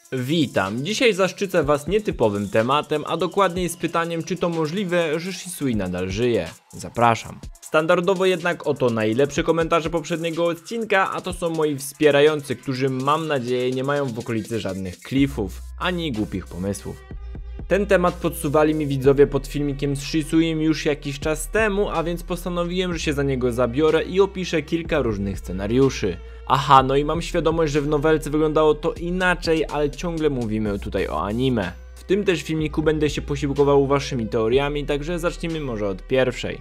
Witam, dzisiaj zaszczycę was nietypowym tematem, a dokładniej z pytaniem, czy to możliwe, że Shisui nadal żyje. Zapraszam. Standardowo jednak oto najlepsze komentarze poprzedniego odcinka, a to są moi wspierający, którzy mam nadzieję nie mają w okolicy żadnych klifów, ani głupich pomysłów. Ten temat podsuwali mi widzowie pod filmikiem z Shisuim już jakiś czas temu, a więc postanowiłem, że się za niego zabiorę i opiszę kilka różnych scenariuszy. Aha, no i mam świadomość, że w nowelce wyglądało to inaczej, ale ciągle mówimy tutaj o anime. W tym też filmiku będę się posiłkował waszymi teoriami, także zacznijmy może od pierwszej.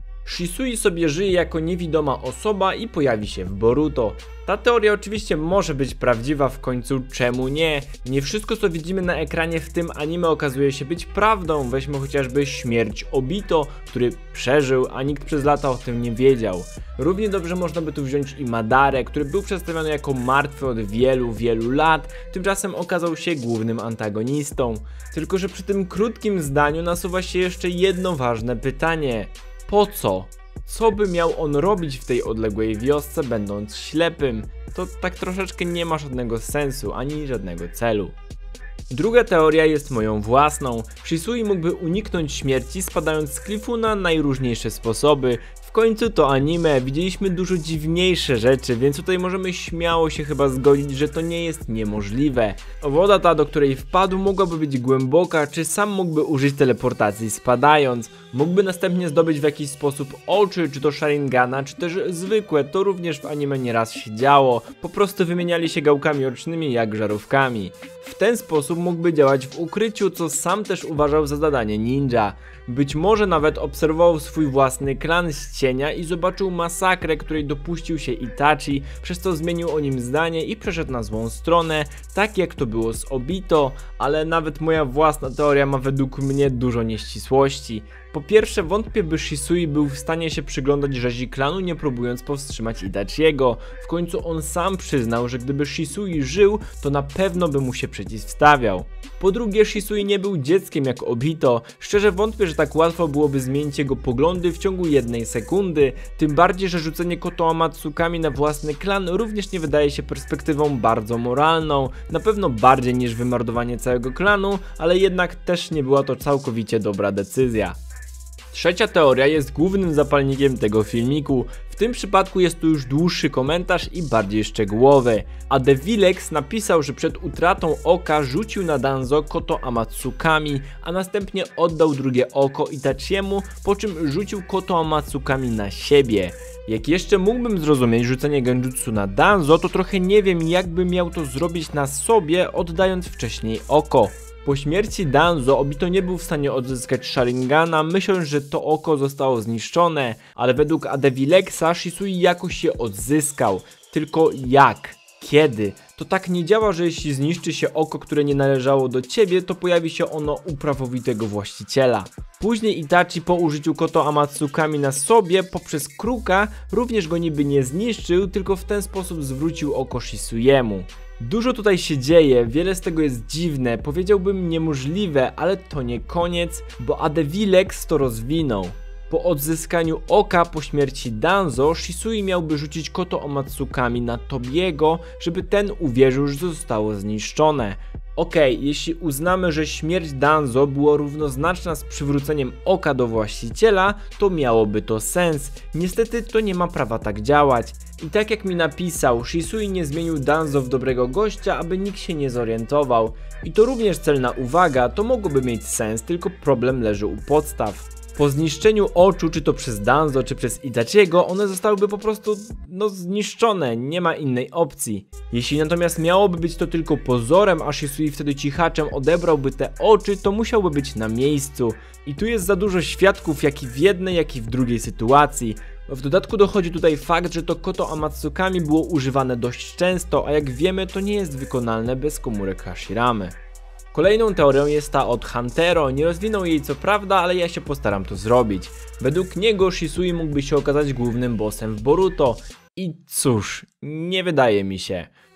Shisui sobie żyje jako niewidoma osoba i pojawi się w Boruto. Ta teoria oczywiście może być prawdziwa, w końcu czemu nie? Nie wszystko co widzimy na ekranie w tym anime okazuje się być prawdą. Weźmy chociażby śmierć Obito, który przeżył, a nikt przez lata o tym nie wiedział. Równie dobrze można by tu wziąć i Madarę, który był przedstawiony jako martwy od wielu lat, tymczasem okazał się głównym antagonistą. Tylko że przy tym krótkim zdaniu nasuwa się jeszcze jedno ważne pytanie. Po co? Co by miał on robić w tej odległej wiosce, będąc ślepym? To tak troszeczkę nie ma żadnego sensu, ani żadnego celu. Druga teoria jest moją własną. Shisui mógłby uniknąć śmierci spadając z klifu na najróżniejsze sposoby. W końcu to anime, widzieliśmy dużo dziwniejsze rzeczy, więc tutaj możemy śmiało się chyba zgodzić, że to nie jest niemożliwe. Woda ta, do której wpadł, mogłaby być głęboka, czy sam mógłby użyć teleportacji spadając. Mógłby następnie zdobyć w jakiś sposób oczy, czy to Sharingana, czy też zwykłe, to również w anime nieraz się działo. Po prostu wymieniali się gałkami ocznymi jak żarówkami. W ten sposób mógłby działać w ukryciu, co sam też uważał za zadanie ninja. Być może nawet obserwował swój własny klan z cienia i zobaczył masakrę, której dopuścił się Itachi, przez co zmienił o nim zdanie i przeszedł na złą stronę, tak jak to było z Obito, ale nawet moja własna teoria ma według mnie dużo nieścisłości. Po pierwsze, wątpię, by Shisui był w stanie się przyglądać rzezi klanu, nie próbując powstrzymać Itachiego. W końcu on sam przyznał, że gdyby Shisui żył, to na pewno by mu się przeciwstawiał. Po drugie, Shisui nie był dzieckiem jak Obito. Szczerze wątpię, że tak łatwo byłoby zmienić jego poglądy w ciągu jednej sekundy. Tym bardziej, że rzucenie Koto Amatsukami na własny klan również nie wydaje się perspektywą bardzo moralną. Na pewno bardziej niż wymordowanie całego klanu, ale jednak też nie była to całkowicie dobra decyzja. Trzecia teoria jest głównym zapalnikiem tego filmiku. W tym przypadku jest to już dłuższy komentarz i bardziej szczegółowy. A Devilex napisał, że przed utratą oka rzucił na Danzo Koto Amatsukami, a następnie oddał drugie oko Itachiemu, po czym rzucił Koto Amatsukami na siebie. Jak jeszcze mógłbym zrozumieć rzucenie genjutsu na Danzo, to trochę nie wiem, jakby miał to zrobić na sobie, oddając wcześniej oko. Po śmierci Danzo Obito nie był w stanie odzyskać Sharingana, myśląc, że to oko zostało zniszczone, ale według Devilexa Shisui jakoś się odzyskał. Tylko jak? Kiedy? To tak nie działa, że jeśli zniszczy się oko, które nie należało do ciebie, to pojawi się ono u prawowitego właściciela. Później Itachi po użyciu Koto Amatsukami na sobie poprzez kruka również go niby nie zniszczył, tylko w ten sposób zwrócił oko Shisuiemu. Dużo tutaj się dzieje, wiele z tego jest dziwne, powiedziałbym niemożliwe, ale to nie koniec, bo Devilex to rozwinął. Po odzyskaniu oka po śmierci Danzo, Shisui miałby rzucić Koto Amatsukami na Tobiego, żeby ten uwierzył, że zostało zniszczone. Okej, jeśli uznamy, że śmierć Danzo była równoznaczna z przywróceniem oka do właściciela, to miałoby to sens. Niestety to nie ma prawa tak działać. I tak jak mi napisał, Shisui nie zmienił Danzo w dobrego gościa, aby nikt się nie zorientował. I to również celna uwaga, to mogłoby mieć sens, tylko problem leży u podstaw. Po zniszczeniu oczu, czy to przez Danzo, czy przez Itachiego, one zostałyby po prostu, zniszczone, nie ma innej opcji. Jeśli natomiast miałoby być to tylko pozorem, a Shisui wtedy cichaczem odebrałby te oczy, to musiałby być na miejscu. I tu jest za dużo świadków, jak i w jednej, jak i w drugiej sytuacji. W dodatku dochodzi tutaj fakt, że to Koto Amatsukami było używane dość często, a jak wiemy, to nie jest wykonalne bez komórek Hashiramy. Kolejną teorią jest ta od Hantero, nie rozwinął jej co prawda, ale ja się postaram to zrobić. Według niego Shisui mógłby się okazać głównym bossem w Boruto. I cóż, nie wydaje mi się.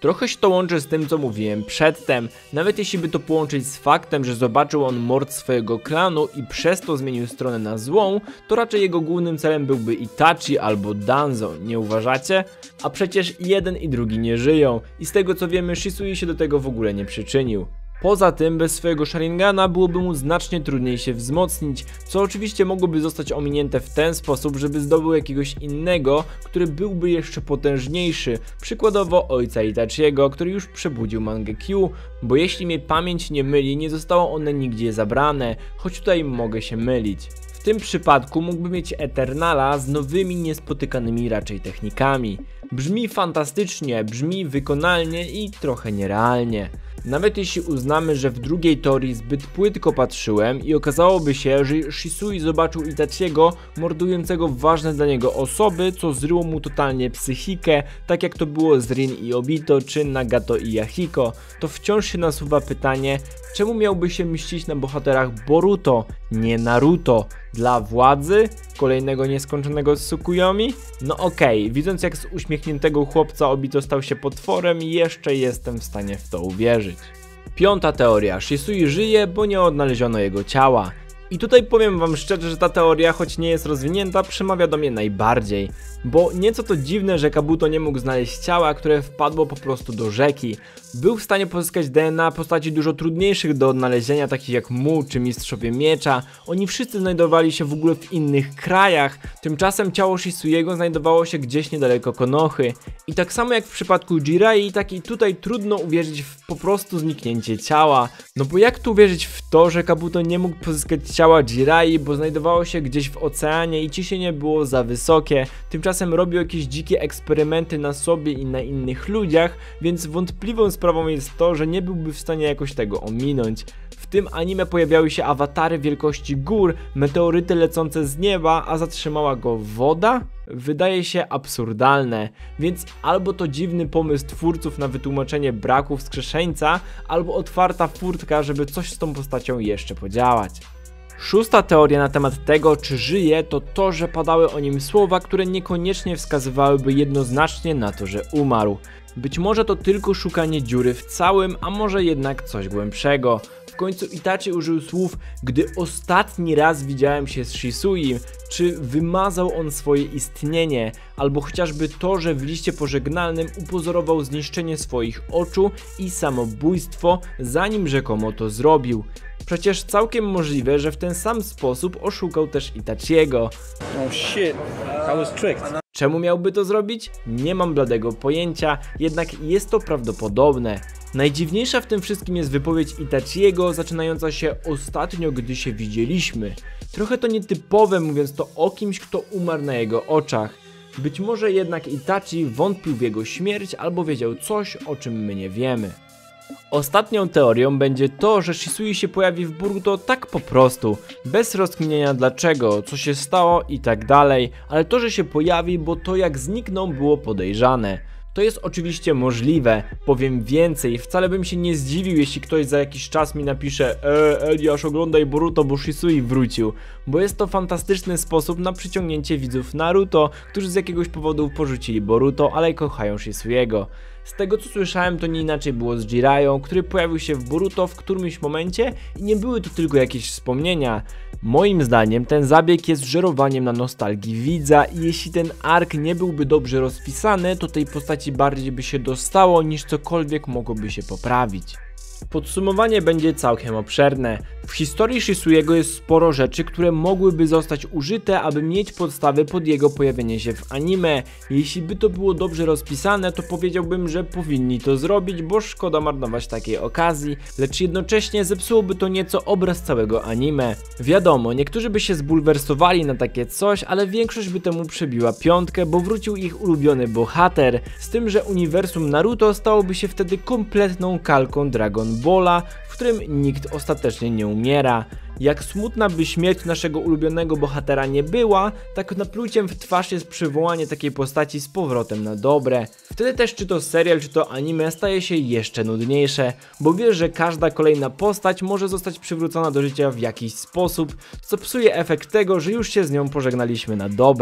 Trochę się to łączy z tym, co mówiłem przedtem, nawet jeśli by to połączyć z faktem, że zobaczył on mord swojego klanu i przez to zmienił stronę na złą, to raczej jego głównym celem byłby Itachi albo Danzo, nie uważacie? A przecież jeden i drugi nie żyją i z tego co wiemy Shisui się do tego w ogóle nie przyczynił. Poza tym bez swojego Sharingana byłoby mu znacznie trudniej się wzmocnić, co oczywiście mogłoby zostać ominięte w ten sposób, żeby zdobył jakiegoś innego, który byłby jeszcze potężniejszy, przykładowo ojca Itachiego, który już przebudził Mangekyu, bo jeśli mnie pamięć nie myli, nie zostało one nigdzie zabrane, choć tutaj mogę się mylić. W tym przypadku mógłby mieć Eternala z nowymi, niespotykanymi raczej technikami. Brzmi fantastycznie, brzmi wykonalnie i trochę nierealnie. Nawet jeśli uznamy, że w drugiej teorii zbyt płytko patrzyłem i okazałoby się, że Shisui zobaczył Itachiego mordującego ważne dla niego osoby, co zryło mu totalnie psychikę, tak jak to było z Rin i Obito czy Nagato i Yahiko, to wciąż się nasuwa pytanie, czemu miałby się mścić na bohaterach Boruto, nie Naruto? Dla władzy? Kolejnego nieskończonego Tsukuyomi? No okej, widząc jak z uśmiechniętego chłopca Obito stał się potworem, jeszcze jestem w stanie w to uwierzyć. Piąta teoria. Shisui żyje, bo nie odnaleziono jego ciała. I tutaj powiem wam szczerze, że ta teoria, choć nie jest rozwinięta, przemawia do mnie najbardziej. Bo nieco to dziwne, że Kabuto nie mógł znaleźć ciała, które wpadło po prostu do rzeki. Był w stanie pozyskać DNA postaci dużo trudniejszych do odnalezienia, takich jak Mu czy Mistrzowie Miecza. Oni wszyscy znajdowali się w ogóle w innych krajach. Tymczasem ciało Shisuiego znajdowało się gdzieś niedaleko Konohy. I tak samo jak w przypadku Jirai, tak i tutaj trudno uwierzyć w po prostu zniknięcie ciała. No bo jak tu uwierzyć w to, że Kabuto nie mógł pozyskać ciała Jirai, bo znajdowało się gdzieś w oceanie i ciśnienie było za wysokie. Tymczasem robił jakieś dzikie eksperymenty na sobie i na innych ludziach, więc wątpliwą sprawą jest to, że nie byłby w stanie jakoś tego ominąć. W tym anime pojawiały się awatary wielkości gór, meteoryty lecące z nieba, a zatrzymała go woda? Wydaje się absurdalne, więc albo to dziwny pomysł twórców na wytłumaczenie braku wskrzeszeńca, albo otwarta furtka, żeby coś z tą postacią jeszcze podziałać. Szósta teoria na temat tego, czy żyje, to to, że padały o nim słowa, które niekoniecznie wskazywałyby jednoznacznie na to, że umarł. Być może to tylko szukanie dziury w całym, a może jednak coś głębszego. W końcu Itachi użył słów, gdy ostatni raz widziałem się z Shisuim, czy wymazał on swoje istnienie, albo chociażby to, że w liście pożegnalnym upozorował zniszczenie swoich oczu i samobójstwo, zanim rzekomo to zrobił. Przecież całkiem możliwe, że w ten sam sposób oszukał też Itachiego. Oh shit, I was tricked. Czemu miałby to zrobić? Nie mam bladego pojęcia, jednak jest to prawdopodobne. Najdziwniejsza w tym wszystkim jest wypowiedź Itachiego, zaczynająca się ostatnio, gdy się widzieliśmy. Trochę to nietypowe, mówiąc to o kimś, kto umarł na jego oczach. Być może jednak Itachi wątpił w jego śmierć albo wiedział coś, o czym my nie wiemy. Ostatnią teorią będzie to, że Shisui się pojawi w Boruto tak po prostu, bez rozkminienia dlaczego, co się stało i tak dalej, ale to, że się pojawi, bo to jak zniknął było podejrzane. To jest oczywiście możliwe, powiem więcej, wcale bym się nie zdziwił, jeśli ktoś za jakiś czas mi napisze Eliasz, oglądaj Boruto, bo Shisui wrócił, bo jest to fantastyczny sposób na przyciągnięcie widzów Naruto, którzy z jakiegoś powodu porzucili Boruto, ale kochają Shisuiego. Z tego co słyszałem, to nie inaczej było z Jirają, który pojawił się w Boruto w którymś momencie i nie były to tylko jakieś wspomnienia. Moim zdaniem ten zabieg jest żerowaniem na nostalgii widza i jeśli ten ark nie byłby dobrze rozpisany, to tej postaci bardziej by się dostało niż cokolwiek mogłoby się poprawić. Podsumowanie będzie całkiem obszerne. W historii Shisuiego jest sporo rzeczy, które mogłyby zostać użyte, aby mieć podstawy pod jego pojawienie się w anime. Jeśli by to było dobrze rozpisane, to powiedziałbym, że powinni to zrobić, bo szkoda marnować takiej okazji, lecz jednocześnie zepsułoby to nieco obraz całego anime. Wiadomo, niektórzy by się zbulwersowali na takie coś, ale większość by temu przebiła piątkę, bo wrócił ich ulubiony bohater, z tym, że uniwersum Naruto stałoby się wtedy kompletną kalką Dragon Balla, w którym nikt ostatecznie nie umiera. Jak smutna by śmierć naszego ulubionego bohatera nie była, tak napluciem w twarz jest przywołanie takiej postaci z powrotem na dobre. Wtedy też czy to serial, czy to anime staje się jeszcze nudniejsze, bo wiesz, że każda kolejna postać może zostać przywrócona do życia w jakiś sposób, co psuje efekt tego, że już się z nią pożegnaliśmy na dobre.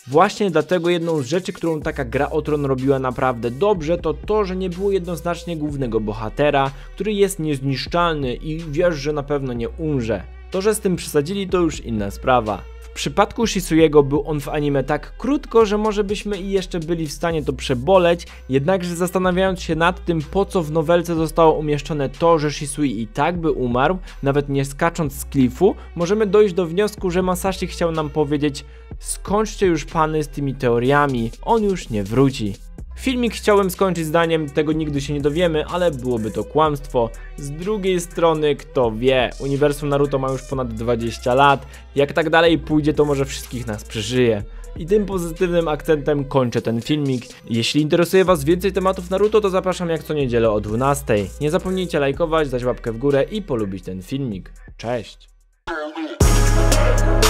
Właśnie dlatego jedną z rzeczy, którą taka Gra o Tron robiła naprawdę dobrze, to to, że nie było jednoznacznie głównego bohatera, który jest niezniszczalny i wiesz, że na pewno nie umrze. To, że z tym przesadzili, to już inna sprawa. W przypadku Shisuyego był on w anime tak krótko, że może byśmy i jeszcze byli w stanie to przeboleć, jednakże zastanawiając się nad tym, po co w nowelce zostało umieszczone to, że Shisui i tak by umarł, nawet nie skacząc z klifu, możemy dojść do wniosku, że Masashi chciał nam powiedzieć: skończcie już pany z tymi teoriami, on już nie wróci. Filmik chciałem skończyć zdaniem: tego nigdy się nie dowiemy, ale byłoby to kłamstwo. Z drugiej strony, kto wie, uniwersum Naruto ma już ponad 20 lat, jak tak dalej pójdzie, to może wszystkich nas przeżyje. I tym pozytywnym akcentem kończę ten filmik. Jeśli interesuje was więcej tematów Naruto, to zapraszam jak co niedzielę o 12. Nie zapomnijcie lajkować, dać łapkę w górę i polubić ten filmik. Cześć!